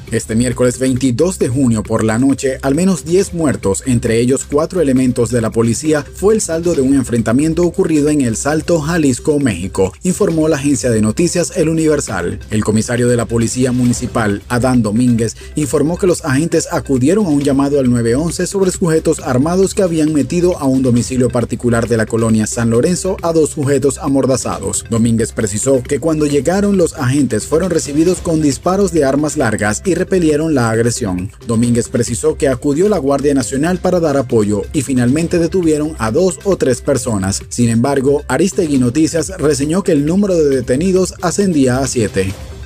Este miércoles 22 de junio por la noche, al menos 10 muertos, entre ellos 4 elementos de la policía, fue el saldo de un enfrentamiento ocurrido en El Salto, Jalisco, México, informó la agencia de noticias El Universal. El comisario de la Policía Municipal, Adán Domínguez, informó que los agentes acudieron a un llamado al 911 sobre sujetos armados que habían metido a un domicilio particular de la colonia San Lorenzo a 2 sujetos amordazados. Domínguez precisó que cuando llegaron los agentes fueron recibidos con disparos de armas largas y repelieron la agresión. Domínguez precisó que acudió la Guardia Nacional para dar apoyo y finalmente detuvieron a 2 o 3 personas. Sin embargo, Aristegui Noticias reseñó que el número de detenidos ascendía a 7.